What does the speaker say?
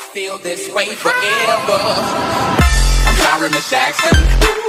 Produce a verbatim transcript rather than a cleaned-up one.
feel this way forever. I'm sorry, Miss Jackson.